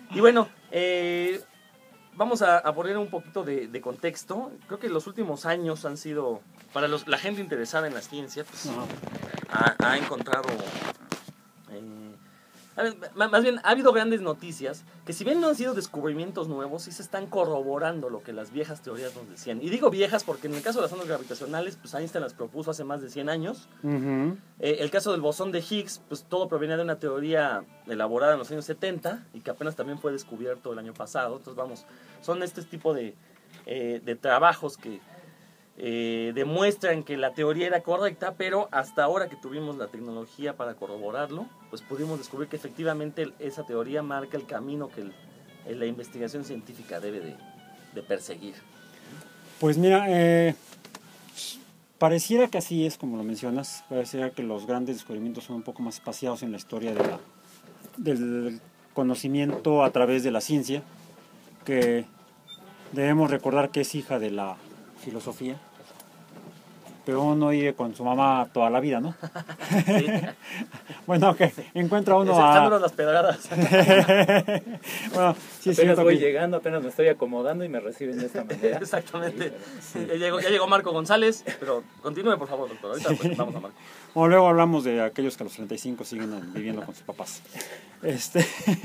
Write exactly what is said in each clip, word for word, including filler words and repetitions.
Y bueno, eh, vamos a, a poner un poquito de, de contexto. Creo que los últimos años han sido, para los, la gente interesada en la ciencia, pues, ha, ha encontrado... Eh, más bien, ha habido grandes noticias que, si bien no han sido descubrimientos nuevos, sí se están corroborando lo que las viejas teorías nos decían. Y digo viejas porque en el caso de las ondas gravitacionales, pues Einstein las propuso hace más de cien años. Uh-huh. Eh, el caso del bosón de Higgs, pues todo proviene de una teoría elaborada en los años setenta y que apenas también fue descubierto el año pasado. Entonces, vamos, son este tipo de, eh, de trabajos que eh, demuestran que la teoría era correcta, pero hasta ahora que tuvimos la tecnología para corroborarlo, pues pudimos descubrir que efectivamente esa teoría marca el camino que el, la investigación científica debe de, de perseguir. Pues mira, eh, pareciera que así es como lo mencionas, pareciera que los grandes descubrimientos son un poco más espaciados en la historia de la, del conocimiento a través de la ciencia, que debemos recordar que es hija de la filosofía, pero uno vive con su mamá toda la vida, ¿no? Sí. Bueno, que encuentra uno a... Echándonos las pedradas. Bueno, sí, apenas voy que... llegando, apenas me estoy acomodando y me reciben de esta manera. Exactamente. Sí. Ya, llegó, ya llegó Marco González, pero continúe, por favor, doctor. Ahorita pues, vamos a Marco. O luego hablamos de aquellos que a los treinta y cinco siguen viviendo con sus papás. Este...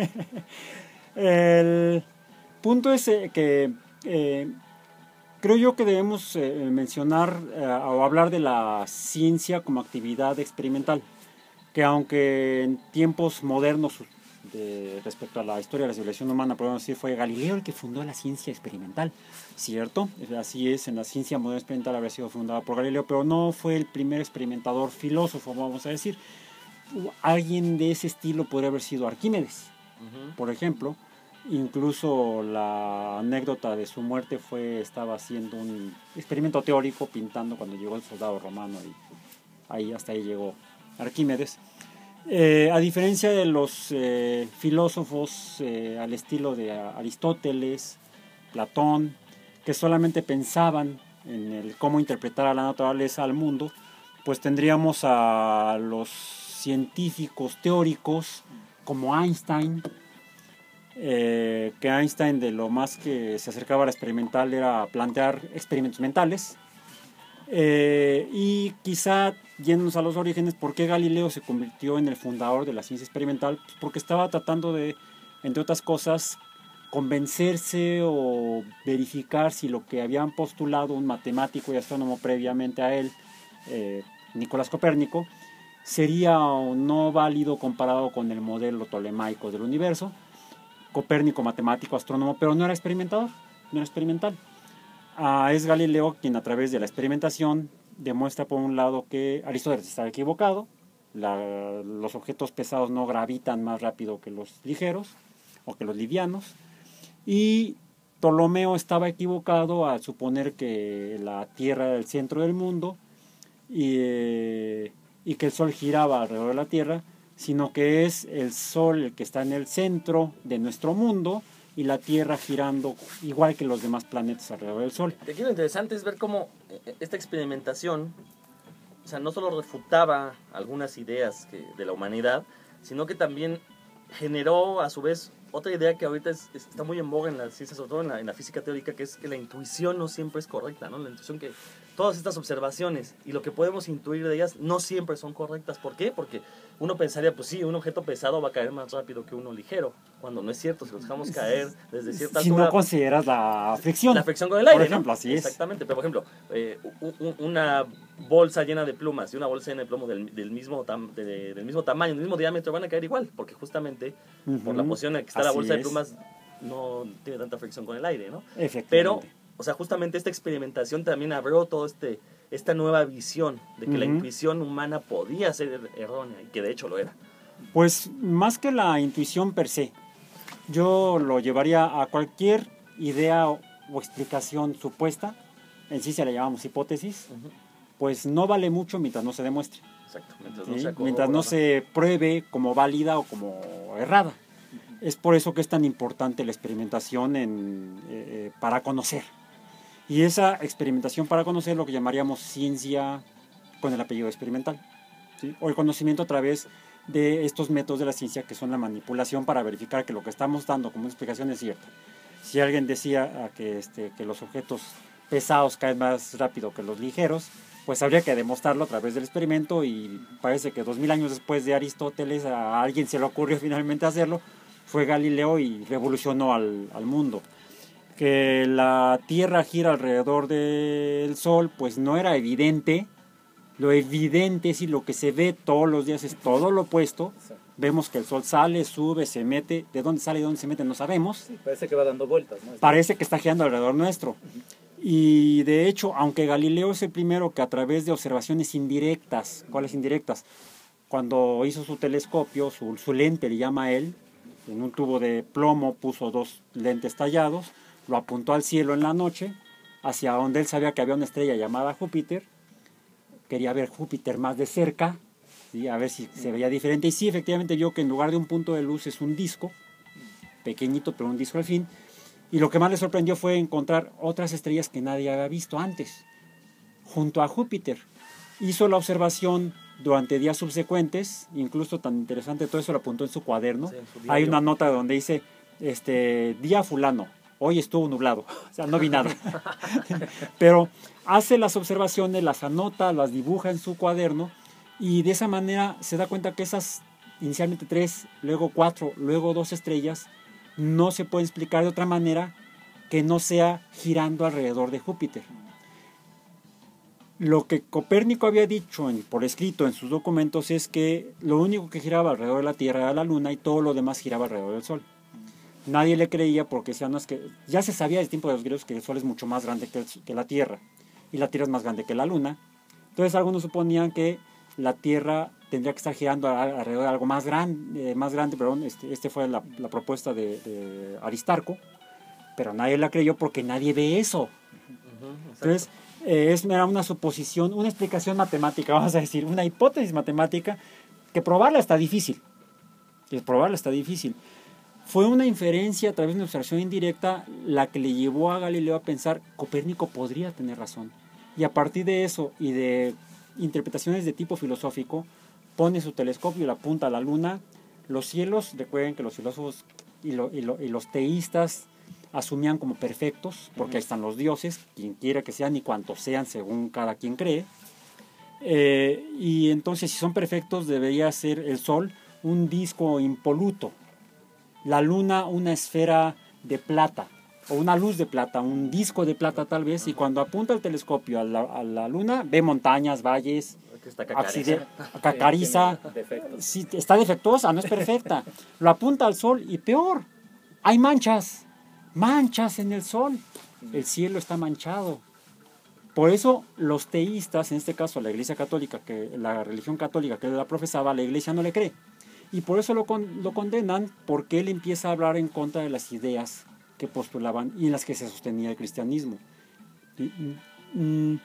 El punto es que... Eh, Creo yo que debemos eh, mencionar eh, o hablar de la ciencia como actividad experimental, que aunque en tiempos modernos de, respecto a la historia de la civilización humana, podemos decir, fue Galileo el que fundó la ciencia experimental, ¿cierto? Así es, en la ciencia moderna experimental habría sido fundada por Galileo, pero no fue el primer experimentador filósofo, vamos a decir. Alguien de ese estilo podría haber sido Arquímedes, uh-huh. por ejemplo. Incluso la anécdota de su muerte fue, estaba haciendo un experimento teórico pintando cuando llegó el soldado romano y ahí hasta ahí llegó Arquímedes. Eh, a diferencia de los eh, filósofos eh, al estilo de Aristóteles, Platón, que solamente pensaban en el cómo interpretar a la naturaleza al mundo, pues tendríamos a los científicos teóricos como Einstein. Eh, que Einstein de lo más que se acercaba a la experimental era plantear experimentos mentales, eh, y quizá yéndonos a los orígenes, ¿por qué Galileo se convirtió en el fundador de la ciencia experimental? Pues porque estaba tratando de, entre otras cosas, convencerse o verificar si lo que habían postulado un matemático y astrónomo previamente a él, eh, Nicolás Copérnico, sería o no válido comparado con el modelo tolemaico del universo. Copérnico, matemático, astrónomo, pero no era experimentador, no era experimental. Ah, es Galileo quien a través de la experimentación demuestra por un lado que Aristóteles estaba equivocado, la, los objetos pesados no gravitan más rápido que los ligeros o que los livianos, y Ptolomeo estaba equivocado al suponer que la Tierra era el centro del mundo y, eh, y que el Sol giraba alrededor de la Tierra, sino que es el Sol el que está en el centro de nuestro mundo y la Tierra girando igual que los demás planetas alrededor del Sol. Aquí lo interesante es ver cómo esta experimentación, o sea, no solo refutaba algunas ideas que, de la humanidad, sino que también generó a su vez otra idea que ahorita es, está muy en boga en la ciencia, sobre todo en la, en la física teórica, que es que la intuición no siempre es correcta, ¿no? La intuición que todas estas observaciones y lo que podemos intuir de ellas no siempre son correctas. ¿Por qué? Porque uno pensaría, pues sí, un objeto pesado va a caer más rápido que uno ligero, cuando no es cierto. Si lo dejamos caer desde cierta si altura... Si no consideras la fricción. La fricción con el aire, por ejemplo, ¿no? así es. Exactamente, pero por ejemplo, eh, una bolsa llena de plumas y una bolsa llena de plomo del, del, mismo, tam, de, del mismo tamaño, del mismo diámetro, van a caer igual, porque justamente uh-huh. por la posición en la que está así la bolsa es. de plumas no tiene tanta fricción con el aire, ¿no? Pero, o sea, justamente esta experimentación también abrió todo este... esta nueva visión de que uh-huh. la intuición humana podía ser errónea y que de hecho lo era. Pues más que la intuición per se, yo lo llevaría a cualquier idea o, o explicación supuesta, en sí se le llamamos hipótesis, uh-huh. pues no vale mucho mientras no se demuestre. Exacto, mientras, ¿sí? no, se mientras no se pruebe como válida o como errada. Uh-huh. Es por eso que es tan importante la experimentación en, eh, para conocer. Y esa experimentación para conocer lo que llamaríamos ciencia con el apellido experimental, ¿sí? O el conocimiento a través de estos métodos de la ciencia que son la manipulación para verificar que lo que estamos dando como explicación es cierta. Si alguien decía que, este, que los objetos pesados caen más rápido que los ligeros, pues habría que demostrarlo a través del experimento, y parece que dos mil años después de Aristóteles a alguien se le ocurrió finalmente hacerlo, fue Galileo, y revolucionó al, al mundo. Que la Tierra gira alrededor del Sol, pues no era evidente. Lo evidente es, y lo que se ve todos los días es todo lo opuesto. Vemos que el Sol sale, sube, se mete. De dónde sale y dónde se mete no sabemos. Sí, parece que va dando vueltas, ¿no? Parece que está girando alrededor nuestro. Y de hecho, aunque Galileo es el primero que a través de observaciones indirectas, ¿cuáles indirectas? Cuando hizo su telescopio, su, su lente le llama a él, en un tubo de plomo puso dos lentes tallados, lo apuntó al cielo en la noche, hacia donde él sabía que había una estrella llamada Júpiter. Quería ver Júpiter más de cerca, ¿sí? A ver si se veía diferente. Y sí, efectivamente vio que en lugar de un punto de luz es un disco, pequeñito, pero un disco al fin. Y lo que más le sorprendió fue encontrar otras estrellas que nadie había visto antes, junto a Júpiter. Hizo la observación durante días subsecuentes, incluso tan interesante, todo eso lo apuntó en su cuaderno. Sí, en su Hay una nota donde dice, este, día fulano, hoy estuvo nublado, o sea, no vi nada. Pero hace las observaciones, las anota, las dibuja en su cuaderno, y de esa manera se da cuenta que esas inicialmente tres, luego cuatro, luego dos estrellas no se pueden explicar de otra manera que no sea girando alrededor de Júpiter. Lo que Copérnico había dicho en, por escrito en sus documentos es que lo único que giraba alrededor de la Tierra era la Luna, y todo lo demás giraba alrededor del Sol. Nadie le creía, porque decían, no, es que ya se sabía desde el tiempo de los griegos que el Sol es mucho más grande que, el, que la Tierra, y la Tierra es más grande que la Luna. Entonces algunos suponían que la Tierra tendría que estar girando alrededor de algo más grande, eh, más grande, perdón, este, este fue la, la propuesta de, de Aristarco, pero nadie la creyó porque nadie ve eso. Uh-huh, Entonces, eh, es, era una suposición, una explicación matemática, vamos a decir, una hipótesis matemática, que probarla está difícil, que probarla está difícil. Fue una inferencia a través de una observación indirecta la que le llevó a Galileo a pensar, Copérnico podría tener razón. Y a partir de eso y de interpretaciones de tipo filosófico, pone su telescopio y la apunta a la Luna. Los cielos, recuerden que los filósofos y, lo, y, lo, y los teístas asumían como perfectos, porque ahí están los dioses, quien quiera que sean y cuantos sean según cada quien cree. Eh, y entonces, si son perfectos, debería ser el Sol un disco impoluto, la Luna una esfera de plata, o una luz de plata, un disco de plata tal vez, y cuando apunta el telescopio a la, a la Luna, ve montañas, valles, accidentes, cacariza, sí, está defectuosa, no es perfecta. Lo apunta al Sol y peor, hay manchas, manchas en el Sol, el cielo está manchado. Por eso los teístas, en este caso la Iglesia Católica, que la religión católica que él la profesaba, la Iglesia no le cree. Y por eso lo, con, lo condenan, porque él empieza a hablar en contra de las ideas que postulaban y en las que se sostenía el cristianismo. Y, y,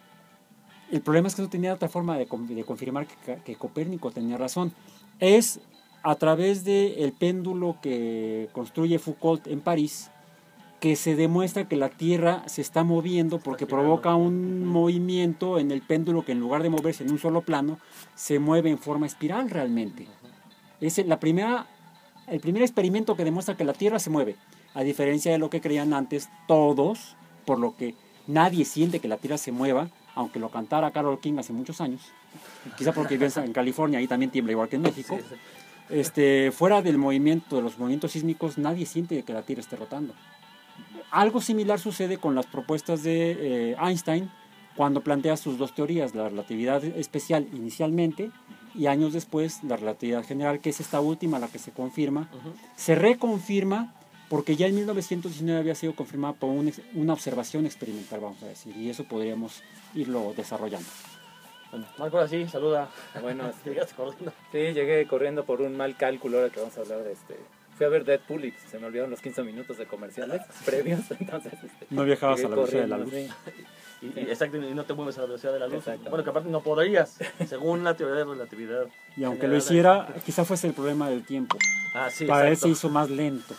el problema es que no tenía otra forma de, de confirmar que, que Copérnico tenía razón. Es a través del péndulo que construye Foucault en París que se demuestra que la Tierra se está moviendo porque provoca un movimiento en el péndulo que en lugar de moverse en un solo plano, se mueve en forma espiral realmente. Es la primera, el primer experimento que demuestra que la Tierra se mueve, a diferencia de lo que creían antes todos, por lo que nadie siente que la Tierra se mueva, aunque lo cantara Carole King hace muchos años, quizá porque vive en California, ahí también tiembla igual que en México. Sí, sí. Este, fuera del movimiento, de los movimientos sísmicos, nadie siente que la Tierra esté rotando. Algo similar sucede con las propuestas de eh, Einstein cuando plantea sus dos teorías, la relatividad especial inicialmente y años después la relatividad general, que es esta última la que se confirma. Uh-huh. Se reconfirma porque ya en mil novecientos diecinueve había sido confirmada por un, una observación experimental, vamos a decir, y eso podríamos irlo desarrollando. Bueno, Marco, ahora sí, saluda. Bueno, llegaste corriendo. Sí, llegué corriendo por un mal cálculo, ahora que vamos a hablar de este... Fui a ver Deadpool y se me olvidaron los quince minutos de comerciales previos, entonces... Este, no viajabas a la velocidad de la luz. Sí. Y, y, exacto, y no te mueves a la velocidad de la luz. Bueno, que aparte no podrías, según la teoría de relatividad. Y aunque lo hiciera, quizá fuese el problema del tiempo. Ah, sí, Para él se hizo más lento.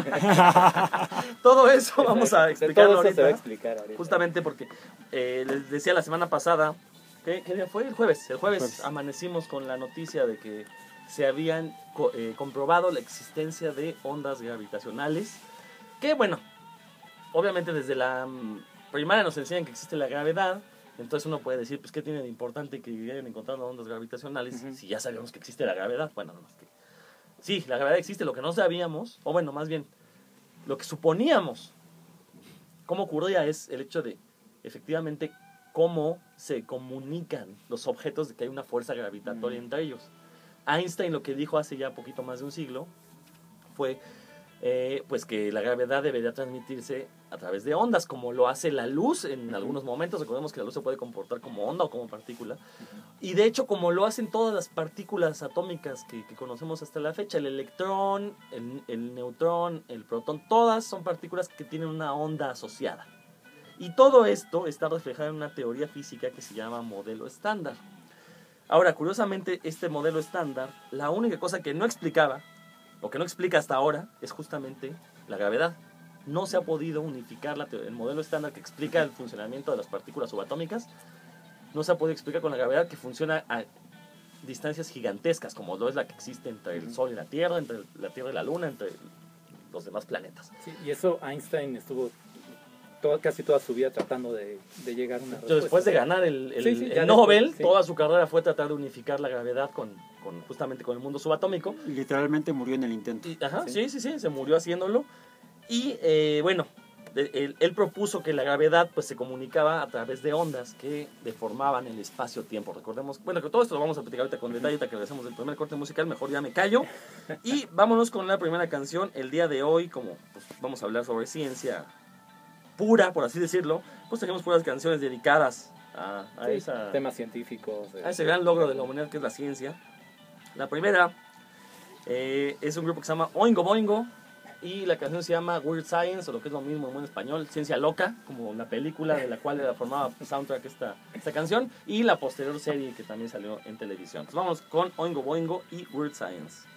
Todo eso vamos a explicarlo ahorita. Se va a explicar ahorita. Justamente porque eh, les decía la semana pasada, ¿qué, ¿qué día fue? El jueves. El jueves, jueves amanecimos con la noticia de que se habían co eh, comprobado la existencia de ondas gravitacionales, que bueno, obviamente desde la um, primaria nos enseñan que existe la gravedad, entonces uno puede decir, pues ¿qué tiene de importante que hayan encontrado ondas gravitacionales uh-huh. si ya sabíamos que existe la gravedad? Bueno, no, es que sí, la gravedad existe, lo que no sabíamos, o bueno, más bien, lo que suponíamos, cómo ocurría es el hecho de, efectivamente, cómo se comunican los objetos de que hay una fuerza gravitatoria uh-huh. entre ellos. Einstein lo que dijo hace ya poquito más de un siglo fue eh, pues que la gravedad debería transmitirse a través de ondas, como lo hace la luz en uh-huh. algunos momentos. Recordemos que la luz se puede comportar como onda o como partícula. Uh-huh. Y de hecho, como lo hacen todas las partículas atómicas que, que conocemos hasta la fecha, el electrón, el, el neutrón, el protón, todas son partículas que tienen una onda asociada. Y todo esto está reflejado en una teoría física que se llama modelo estándar. Ahora, curiosamente, este modelo estándar, la única cosa que no explicaba, o que no explica hasta ahora, es justamente la gravedad. No se ha podido unificar la el modelo estándar que explica el funcionamiento de las partículas subatómicas, no se ha podido explicar con la gravedad, que funciona a distancias gigantescas, como lo es la que existe entre el Sol y la Tierra, entre la Tierra y la Luna, entre los demás planetas. Sí, y eso Einstein estuvo toda, casi toda su vida tratando de, de llegar a una respuesta. Después de ganar el, el, sí, sí, el Nobel, después, sí. toda su carrera fue tratar de unificar la gravedad con, con justamente con el mundo subatómico. Y literalmente murió en el intento. Y, ajá, sí. sí, sí, sí, se murió haciéndolo. Y eh, bueno, él, él propuso que la gravedad pues se comunicaba a través de ondas que deformaban el espacio-tiempo. Recordemos, bueno, que todo esto lo vamos a platicar ahorita con detalle, hasta que regresemos del primer corte musical, mejor ya me callo. Y vámonos con la primera canción. El día de hoy, como pues, vamos a hablar sobre ciencia pura, por así decirlo, pues tenemos puras canciones dedicadas a, a sí, esa, temas científicos. Eh. A ese gran logro de la humanidad que es la ciencia. La primera eh, es un grupo que se llama Oingo Boingo, y la canción se llama Weird Science, o lo que es lo mismo en buen español, Ciencia Loca, como la película de la cual era formaba soundtrack esta, esta canción, y la posterior serie que también salió en televisión. Entonces vamos con Oingo Boingo y Weird Science.